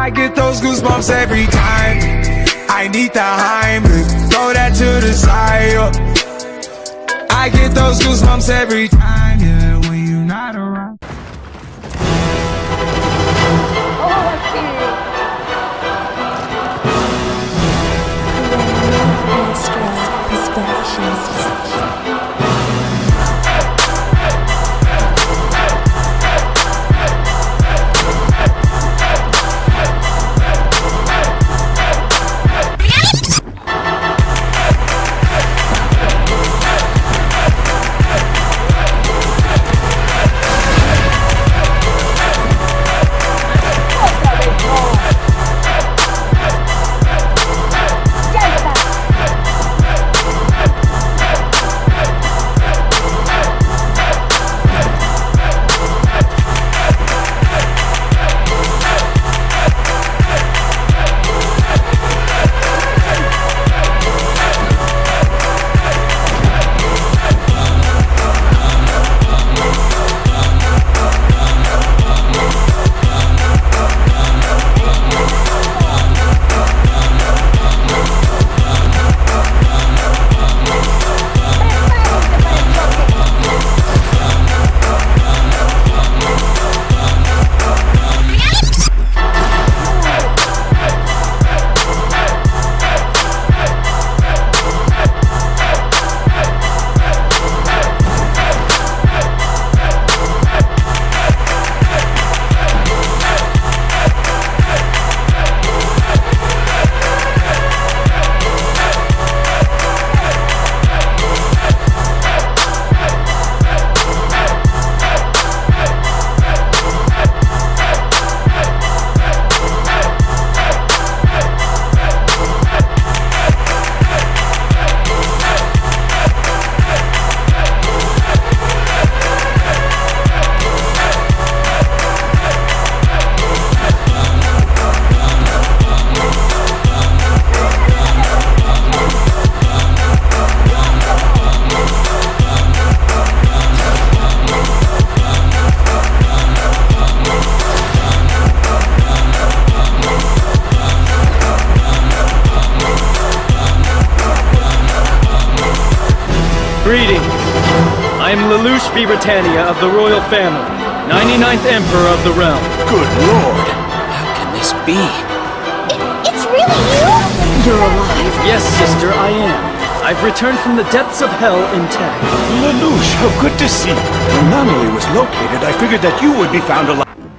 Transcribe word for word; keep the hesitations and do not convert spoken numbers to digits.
I get those goosebumps every time. I need the Heimlich, throw that to the side. uh. I get those goosebumps every time, yeah, when you're not around. Greetings. I am Lelouch V. Britannia of the Royal Family, ninety-ninth Emperor of the Realm. Good Lord! How can this be? It, it's really you? You're alive? Yes, sister, I am. I've returned from the depths of hell intact. Lelouch, how good to see you. When Nunnally was located, I figured that you would be found alive.